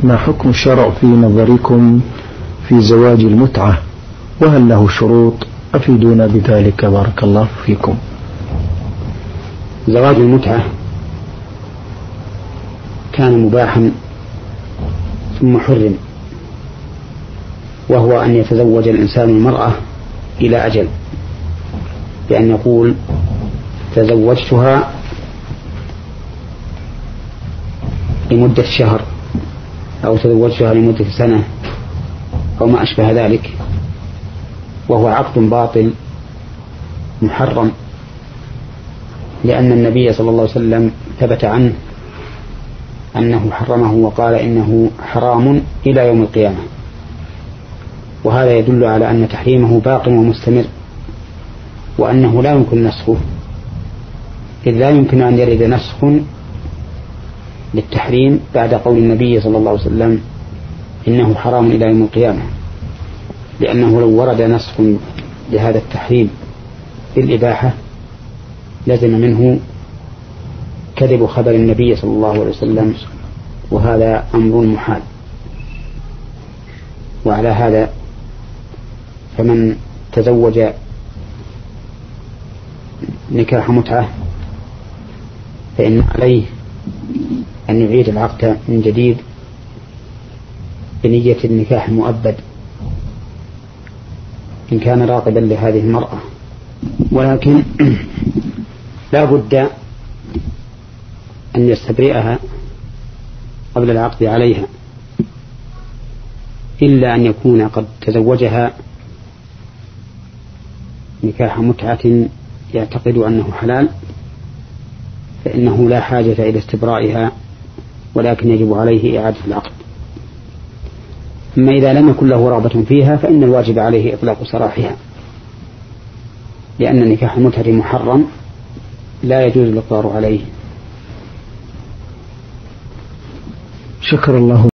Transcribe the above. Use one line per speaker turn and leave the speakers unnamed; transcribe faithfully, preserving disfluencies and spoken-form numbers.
ما حكم الشرع في نظركم في زواج المتعة، وهل له شروط؟ أفيدونا بذلك بارك الله فيكم.
زواج المتعة كان مباحا ثم حرم، وهو أن يتزوج الإنسان المرأة إلى أجل، بأن يقول تزوجتها لمدة شهر أو تزوجتها لمدة سنة أو ما أشبه ذلك، وهو عقد باطل محرم، لأن النبي صلى الله عليه وسلم ثبت عنه أنه حرمه وقال إنه حرام إلى يوم القيامة، وهذا يدل على أن تحريمه باق ومستمر، وأنه لا يمكن نسخه، إذ لا يمكن أن يرد نسخ للتحريم بعد قول النبي صلى الله عليه وسلم إنه حرام إلى يوم القيامة، لأنه لو ورد نسخ لهذا التحريم بالإباحة لزم منه كذب خبر النبي صلى الله عليه وسلم، وهذا أمر محال. وعلى هذا فمن تزوج نكاح متعة فإن عليه أن يعيد العقد من جديد بنية النكاح المؤبد إن كان راغبا لهذه المرأة، ولكن لا بد أن يستبرئها قبل العقد عليها، إلا أن يكون قد تزوجها نكاح متعة يعتقد أنه حلال، فإنه لا حاجة إلى استبرائها، ولكن يجب عليه إعادة العقد. أما إذا لم يكن له رغبة فيها فإن الواجب عليه إطلاق سراحها، لأن نكاح المتعة محرم لا يجوز الإقرار عليه.
شكر الله